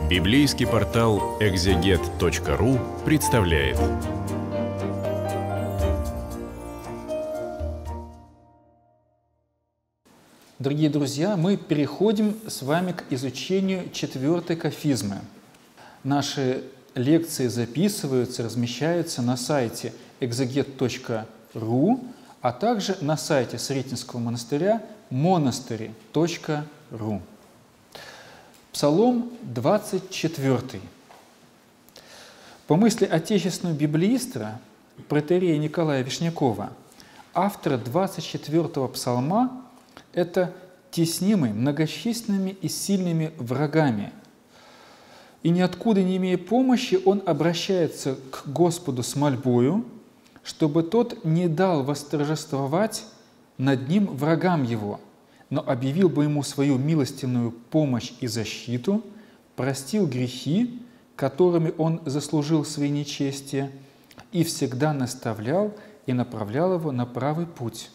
Библейский портал экзегет.ру представляет. Дорогие друзья, мы переходим с вами к изучению 4-й кафизмы. Наши лекции записываются, размещаются на сайте экзегет.ру, а также на сайте Сретенского монастыря monastery.ru. Псалом 24. По мысли отечественного библеиста, протоиерея Николая Вишнякова, автор 24-го псалма – это теснимый многочисленными и сильными врагами. И ниоткуда не имея помощи, он обращается к Господу с мольбою, чтобы тот не дал восторжествовать над ним врагам его, но объявил бы ему свою милостивную помощь и защиту, простил грехи, которыми он заслужил свои нечестия, и всегда наставлял и направлял его на правый путь.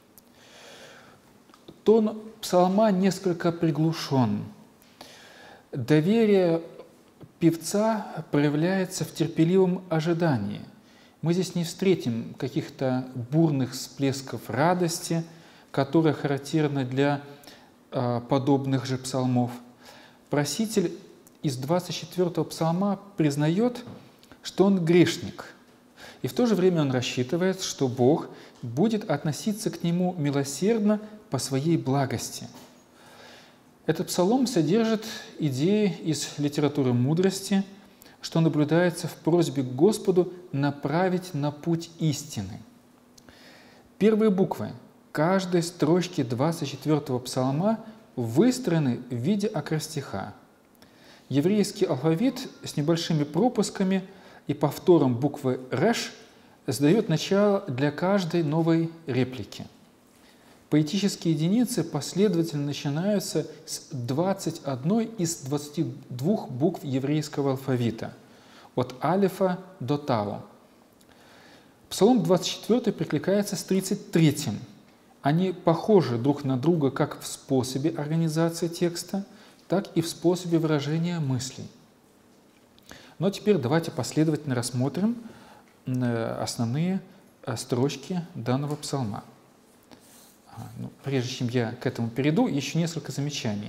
Тон псалма несколько приглушен. Доверие певца проявляется в терпеливом ожидании. Мы здесь не встретим каких-то бурных всплесков радости, которая характерна для подобных же псалмов. Проситель из 24-го псалма признает, что он грешник, и в то же время он рассчитывает, что Бог будет относиться к нему милосердно по своей благости. Этот псалом содержит идеи из литературы мудрости, что наблюдается в просьбе к Господу направить на путь истины. Первые буквы каждой строчки 24-го псалма выстроены в виде акростиха. Еврейский алфавит с небольшими пропусками и повтором буквы «реш» задает начало для каждой новой реплики. Поэтические единицы последовательно начинаются с 21 из 22 букв еврейского алфавита, от алифа до тау. Псалом 24 прикликается с 33-м. Они похожи друг на друга как в способе организации текста, так и в способе выражения мыслей. Но теперь давайте последовательно рассмотрим основные строчки данного псалма. Прежде чем я к этому перейду, еще несколько замечаний.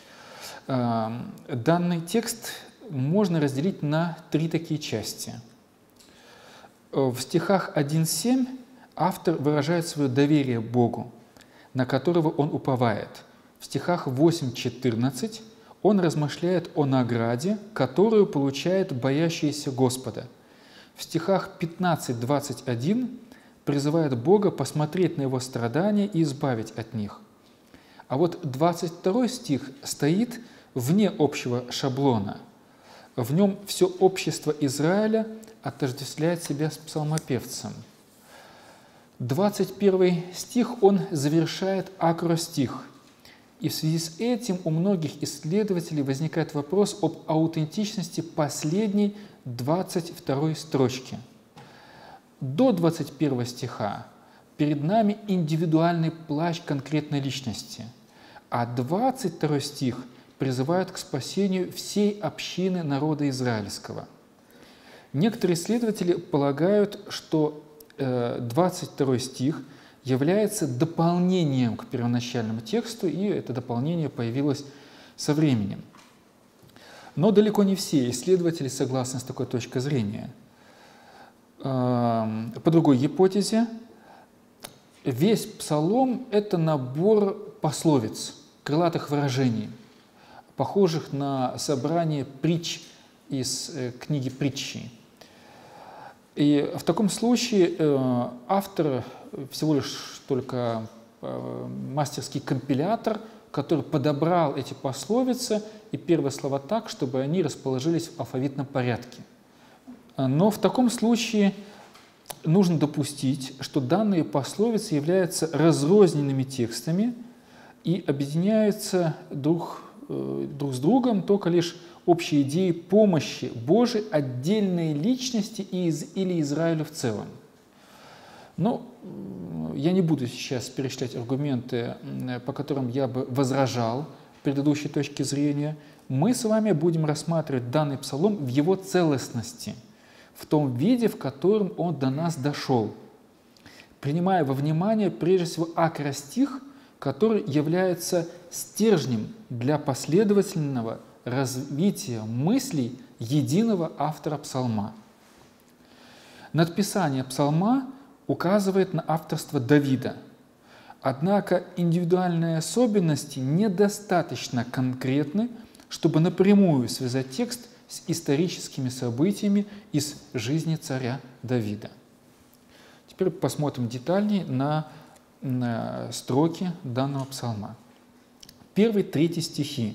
Данный текст можно разделить на 3 такие части. В стихах 1-7 автор выражает свое доверие Богу, на которого он уповает. В стихах 8-14 он размышляет о награде, которую получает боящийся Господа. В стихах 15-21 призывает Бога посмотреть на его страдания и избавить от них. А вот 22 стих стоит вне общего шаблона. В нем все общество Израиля отождествляет себя с псалмопевцем. 21 стих он завершает акростих. И в связи с этим у многих исследователей возникает вопрос об аутентичности последней 22 строчки. До 21 стиха перед нами индивидуальный плач конкретной личности, а 22 стих призывает к спасению всей общины народа израильского. Некоторые исследователи полагают, что 22 стих является дополнением к первоначальному тексту, и это дополнение появилось со временем. Но далеко не все исследователи согласны с такой точкой зрения. По другой гипотезе, весь псалом – это набор пословиц, крылатых выражений, похожих на собрание притч из книги «Притчи». И в таком случае автор всего лишь только мастерский компилятор, который подобрал эти пословицы и первые слова так, чтобы они расположились в алфавитном порядке. Но в таком случае нужно допустить, что данные пословицы являются разрозненными текстами и объединяются друг с другом только лишь общей идеей помощи Божией отдельной личности или Израилю в целом. Но я не буду сейчас перечислять аргументы, по которым я бы возражал предыдущей точке зрения. мы с вами будем рассматривать данный псалом в его целостности, в том виде, в котором он до нас дошел, принимая во внимание прежде всего акростих, который является стержнем для последовательного развития мыслей единого автора псалма. Надписание псалма указывает на авторство Давида, однако индивидуальные особенности недостаточно конкретны, чтобы напрямую связать текст с историческими событиями из жизни царя Давида. Теперь посмотрим детальнее на строки данного псалма. 1-3 стихи.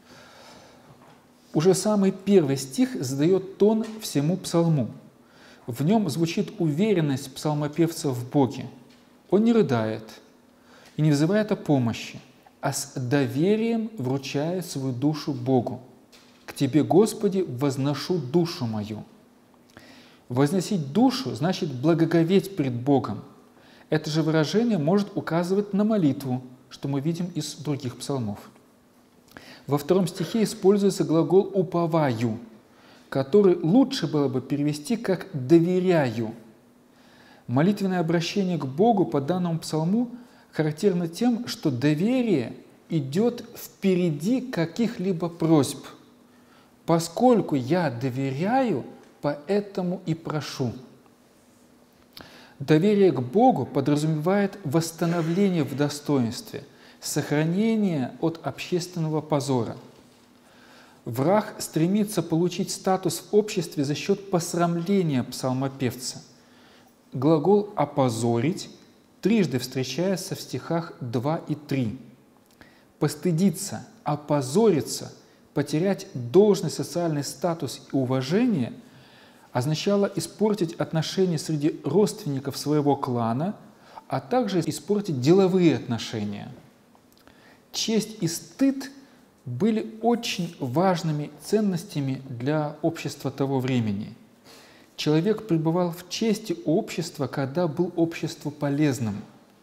Уже самый первый стих задает тон всему псалму. В нем звучит уверенность псалмопевца в Боге. Он не рыдает и не взывает о помощи, а с доверием вручает свою душу Богу. «К Тебе, Господи, возношу душу мою». Возносить душу значит благоговеть пред Богом. Это же выражение может указывать на молитву, что мы видим из других псалмов. Во 2 стихе используется глагол «уповаю», который лучше было бы перевести как «доверяю». Молитвенное обращение к Богу по данному псалму характерно тем, что доверие идет впереди каких-либо просьб. Поскольку я доверяю, поэтому и прошу. Доверие к Богу подразумевает восстановление в достоинстве, сохранение от общественного позора. Враг стремится получить статус в обществе за счет посрамления псалмопевца. Глагол «опозорить» трижды встречается в стихах 2 и 3. Постыдиться, опозориться, потерять должный социальный статус и уважение означало испортить отношения среди родственников своего клана, а также испортить деловые отношения. Честь и стыд были очень важными ценностями для общества того времени. Человек пребывал в чести общества, когда был обществу полезным,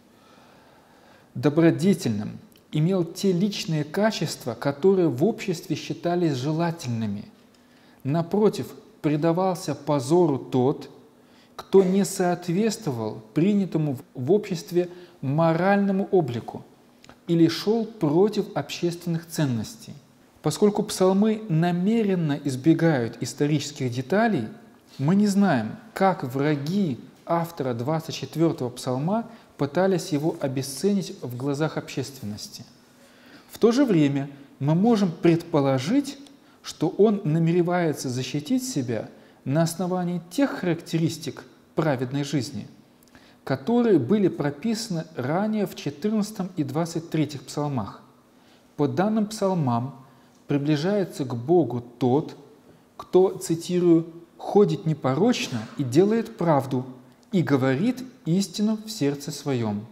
добродетельным, имел те личные качества, которые в обществе считались желательными. Напротив, предавался позору тот, кто не соответствовал принятому в обществе моральному облику или шел против общественных ценностей. Поскольку псалмы намеренно избегают исторических деталей, мы не знаем, как враги автора 24-го псалма пытались его обесценить в глазах общественности. В то же время мы можем предположить, что он намеревается защитить себя на основании тех характеристик праведной жизни, которые были прописаны ранее в 14 и 23 псалмах. По данным псалмам приближается к Богу тот, кто, цитирую, «ходит непорочно и делает правду, и говорит истину в сердце своем».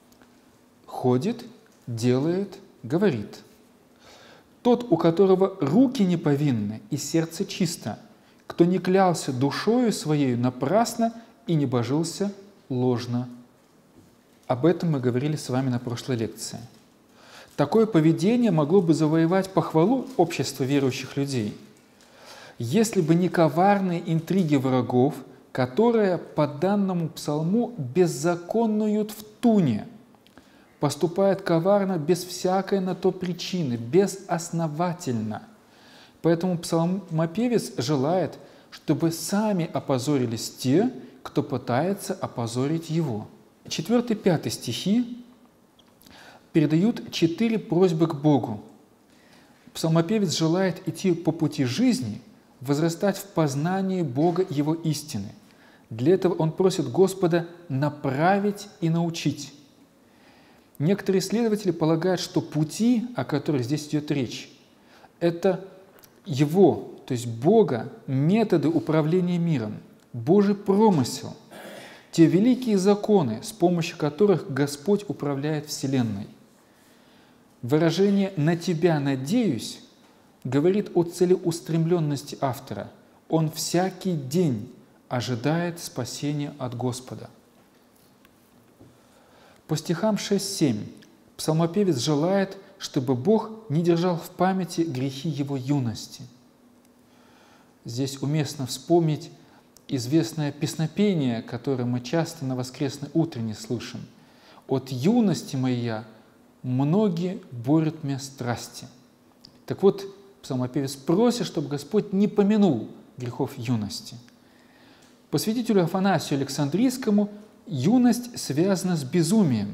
Ходит, делает, говорит. Тот, у которого руки не повинны и сердце чисто, кто не клялся душою своею напрасно и не божился ложно. Об этом мы говорили с вами на прошлой лекции. Такое поведение могло бы завоевать похвалу общества верующих людей, если бы не коварные интриги врагов, которые по данному псалму беззаконнуют в туне, поступают коварно без всякой на то причины, безосновательно. Поэтому псалмопевец желает, чтобы сами опозорились те, кто пытается опозорить его. 4-5 стихи передают 4 просьбы к Богу. Псалмопевец желает идти по пути жизни, возрастать в познании Бога и Его истины. Для этого он просит Господа направить и научить. Некоторые исследователи полагают, что пути, о которых здесь идет речь, это Его, то есть Бога, методы управления миром, Божий промысел, те великие законы, с помощью которых Господь управляет Вселенной. Выражение «на Тебя надеюсь» говорит о целеустремленности автора. Он всякий день ожидает спасения от Господа. По стихам 6-7 псалмопевец желает, чтобы Бог не держал в памяти грехи его юности. Здесь уместно вспомнить известное песнопение, которое мы часто на воскресной утренне слышим. «От юности моя многие борют меня страсти». Так вот, псалмопевец просит, чтобы Господь не помянул грехов юности. По святителю Афанасию Александрийскому юность связана с безумием.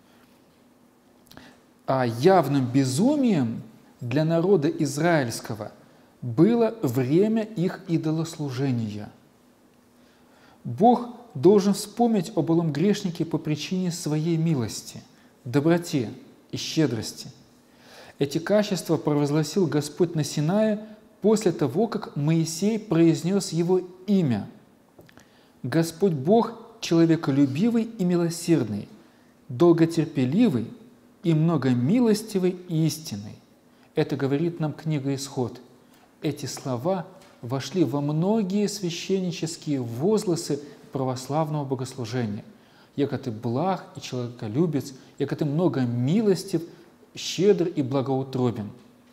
А явным безумием для народа израильского было время их идолослужения. Бог должен вспомнить о былом грешнике по причине своей милости, доброте и щедрости. Эти качества провозгласил Господь на Синае после того, как Моисей произнес его имя. Господь Бог человеколюбивый и милосердный, долготерпеливый и многомилостивый и истинный. Это говорит нам книга Исход. Эти слова вошли во многие священнические возгласы православного богослужения. Яко ты благ и человеколюбец, яко ты многомилостив, щедр и благоутробен.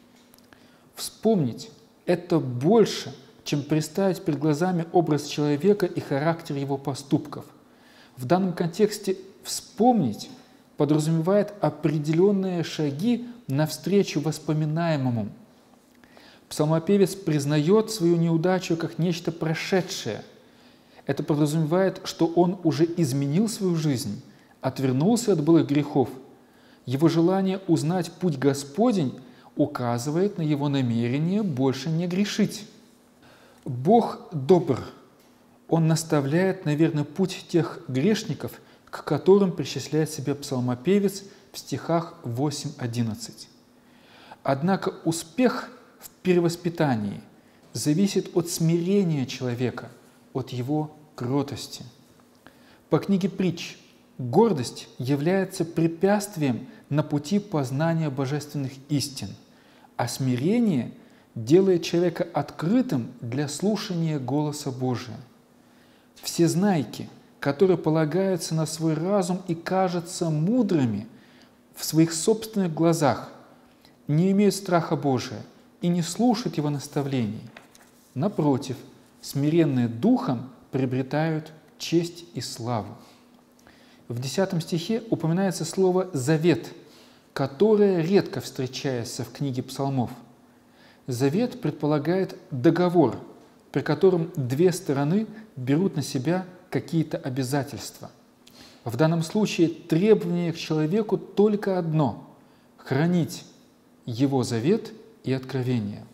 Вспомнить – это больше, чем представить перед глазами образ человека и характер его поступков. В данном контексте «вспомнить» подразумевает определенные шаги навстречу воспоминаемому. Псалмопевец признает свою неудачу как нечто прошедшее. Это подразумевает, что он уже изменил свою жизнь, отвернулся от былых грехов. Его желание узнать путь Господень указывает на его намерение больше не грешить. Бог добр. Он наставляет на верный путь тех грешников, к которым причисляет себя псалмопевец в стихах 8-11. Однако успех в перевоспитании зависит от смирения человека, от его кротости. По книге Притч гордость является препятствием на пути познания божественных истин, а смирение делает человека открытым для слушания голоса Божия. Всезнайки, которые полагаются на свой разум и кажутся мудрыми в своих собственных глазах, не имеют страха Божия и не слушают Его наставлений. Напротив, смиренные духом приобретают честь и славу. В 10 стихе упоминается слово «завет», которое редко встречается в книге Псалмов. Завет предполагает договор, при котором две стороны берут на себя какие-то обязательства. В данном случае требование к человеку только одно – хранить его завет и откровение.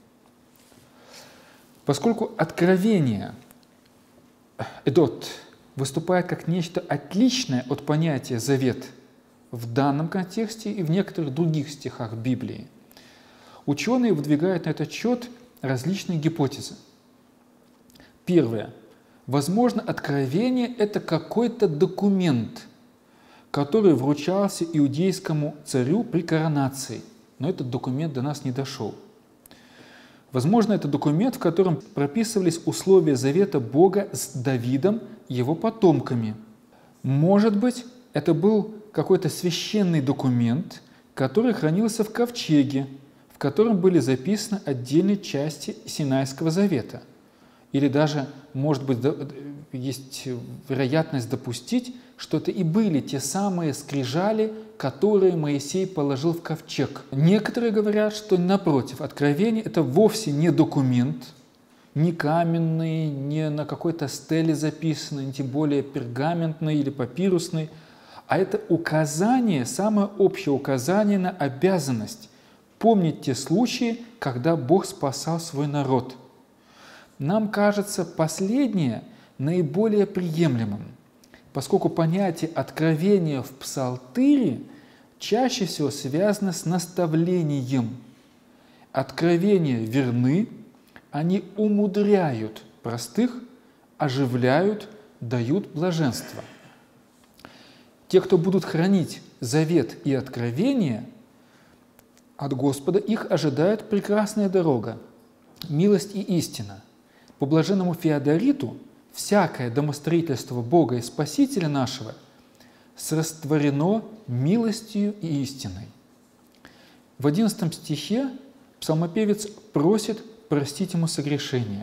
Поскольку откровение, эдот, выступает как нечто отличное от понятия «завет» в данном контексте и в некоторых других стихах Библии, ученые выдвигают на этот счет различные гипотезы. Первое. Возможно, откровение – это какой-то документ, который вручался иудейскому царю при коронации, но этот документ до нас не дошел. Возможно, это документ, в котором прописывались условия завета Бога с Давидом и его потомками. Может быть, это был какой-то священный документ, который хранился в ковчеге, в котором были записаны отдельные части Синайского завета. Или даже, может быть, есть вероятность допустить, что это и были те самые скрижали, которые Моисей положил в ковчег. Некоторые говорят, что напротив, откровение – это вовсе не документ, не каменный, не на какой-то стеле записанный, не тем более пергаментный или папирусный, а это указание, самое общее указание на обязанность помнить те случаи, когда Бог спасал свой народ. Нам кажется последнее наиболее приемлемым, поскольку понятие откровения в Псалтыре чаще всего связано с наставлением. Откровения верны, они умудряют простых, оживляют, дают блаженство. Те, кто будут хранить завет и откровение, от Господа их ожидает прекрасная дорога, милость и истина. По блаженному Феодориту всякое домостроительство Бога и Спасителя нашего срастворено милостью и истиной. В 11 стихе псалмопевец просит простить ему согрешение,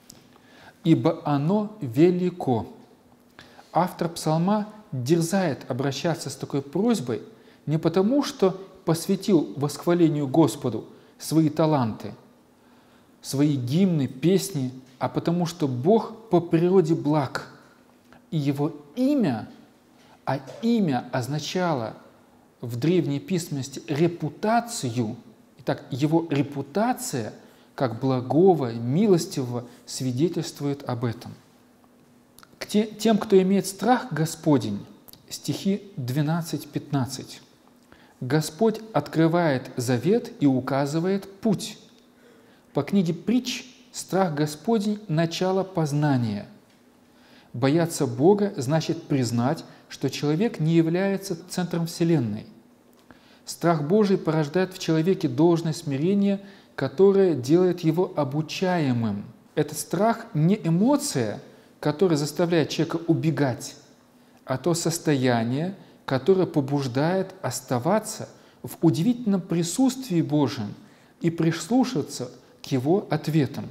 ибо оно велико. Автор псалма дерзает обращаться с такой просьбой не потому, что посвятил восхвалению Господу свои таланты, свои гимны, песни, а потому что Бог по природе благ, и Его имя, а имя означало в древней письменности репутацию. Итак, Его репутация, как благого, милостивого, свидетельствует об этом. К тем, кто имеет страх Господень, стихи 12-15. Господь открывает завет и указывает путь. По книге Притч страх Господень – начало познания. Бояться Бога значит признать, что человек не является центром Вселенной. Страх Божий порождает в человеке должное смирение, которое делает его обучаемым. Этот страх не эмоция, которая заставляет человека убегать, а то состояние, которое побуждает оставаться в удивительном присутствии Божьем и прислушаться к Его ответам.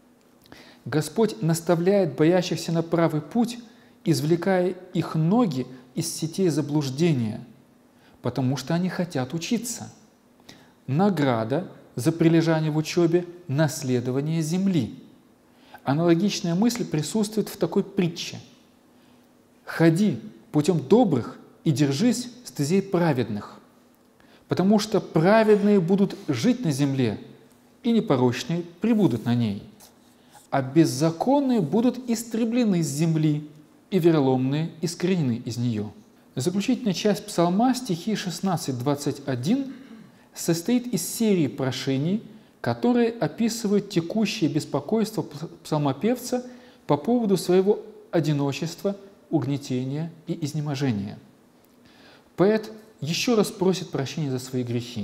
Господь наставляет боящихся на правый путь, извлекая их ноги из сетей заблуждения, потому что они хотят учиться. Награда за прилежание в учебе – наследование земли. Аналогичная мысль присутствует в такой притче. «Ходи путем добрых и держись стезей праведных, потому что праведные будут жить на земле, и непорочные пребудут на ней, а беззаконные будут истреблены с земли, и вероломные искоренены из нее». Заключительная часть псалма, стихи 16-21, состоит из серии прошений, которые описывают текущее беспокойство псалмопевца по поводу своего одиночества, угнетения и изнеможения. Поэт еще раз просит прощения за свои грехи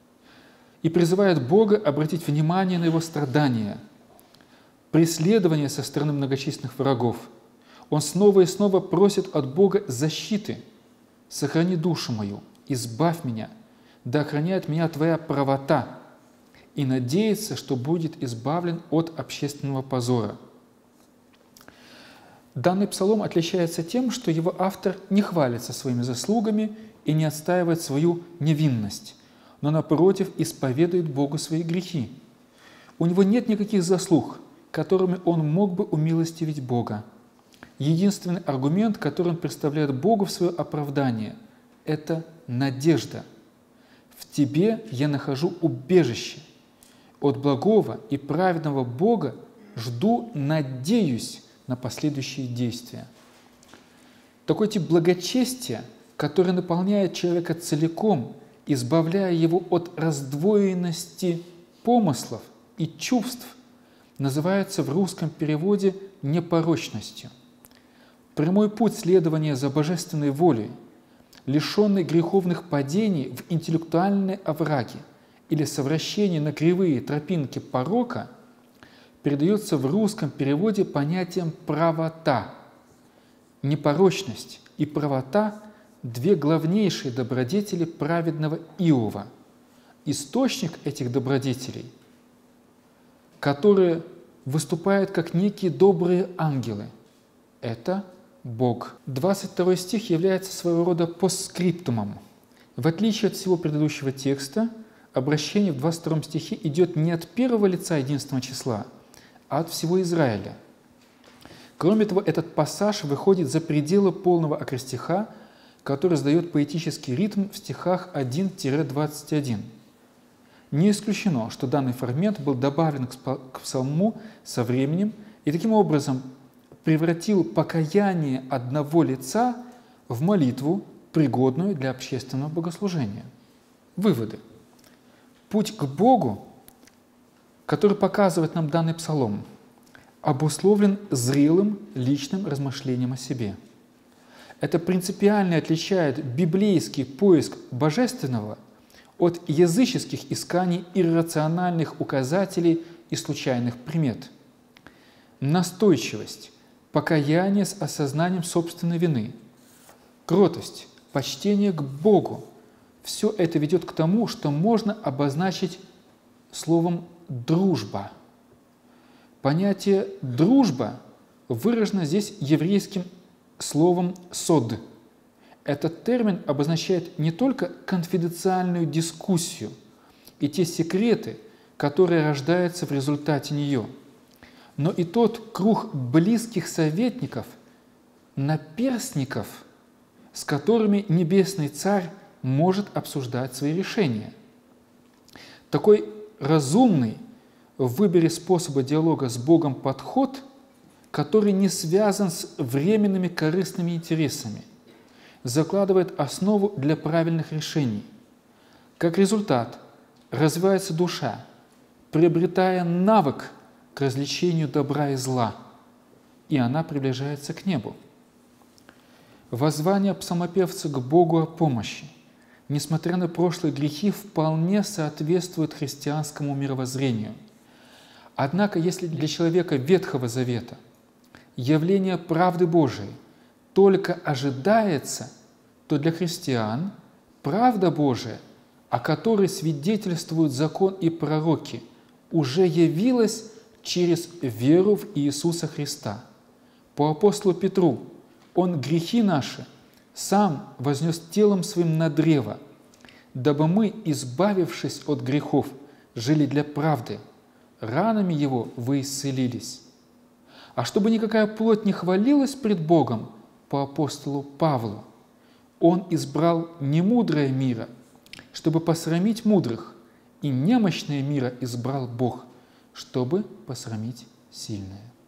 и призывает Бога обратить внимание на его страдания, преследование со стороны многочисленных врагов. Он снова и снова просит от Бога защиты. «Сохрани душу мою, избавь меня, да охраняет меня Твоя правота», и надеется, что будет избавлен от общественного позора. Данный псалом отличается тем, что его автор не хвалится своими заслугами и не отстаивает свою невинность, но, напротив, исповедует Богу свои грехи. У него нет никаких заслуг, которыми он мог бы умилостивить Бога. Единственный аргумент, который он представляет Богу в свое оправдание – это надежда. «В Тебе я нахожу убежище. От благого и праведного Бога жду, надеюсь на последующие действия». Такой тип благочестия, который наполняет человека целиком, избавляя его от раздвоенности помыслов и чувств, называется в русском переводе непорочностью. Прямой путь следования за божественной волей, лишенный греховных падений в интеллектуальные овраги или совращение на кривые тропинки порока, передается в русском переводе понятием «правота». Непорочность и правота – две главнейшие добродетели праведного Иова. Источник этих добродетелей, которые выступают как некие добрые ангелы, это Бог. 22 стих является своего рода постскриптумом. В отличие от всего предыдущего текста, обращение в 22 стихе идет не от первого лица единственного числа, а от всего Израиля. Кроме того, этот пассаж выходит за пределы полного акростиха, который задает поэтический ритм в стихах 1-21. Не исключено, что данный фрагмент был добавлен к псалму со временем и таким образом превратил покаяние одного лица в молитву, пригодную для общественного богослужения. Выводы. Путь к Богу, который показывает нам данный псалом, обусловлен зрелым личным размышлением о себе. Это принципиально отличает библейский поиск божественного от языческих исканий иррациональных указателей и случайных примет. Настойчивость, покаяние с осознанием собственной вины, кротость, почтение к Богу – все это ведет к тому, что можно обозначить словом «дружба». Понятие «дружба» выражено здесь еврейским словом «сод». Этот термин обозначает не только конфиденциальную дискуссию и те секреты, которые рождаются в результате нее, но и тот круг близких советников, наперстников, с которыми Небесный Царь может обсуждать свои решения. Такой разумный в выборе способа диалога с Богом подход, который не связан с временными корыстными интересами, закладывает основу для правильных решений. Как результат, развивается душа, приобретая навык к развлечению добра и зла, и она приближается к небу. Воззвание псалмопевца к Богу о помощи, несмотря на прошлые грехи, вполне соответствует христианскому мировоззрению. Однако, если для человека Ветхого Завета явление правды Божией только ожидается, то для христиан правда Божия, о которой свидетельствуют закон и пророки, уже явилась через веру в Иисуса Христа. По апостолу Петру Он грехи наши сам вознес телом своим на древо, дабы мы, избавившись от грехов, жили для правды. Ранами Его вы исцелились. А чтобы никакая плоть не хвалилась пред Богом, по апостолу Павлу, Он избрал немудрое мира, чтобы посрамить мудрых, и немощное мира избрал Бог, чтобы посрамить сильное.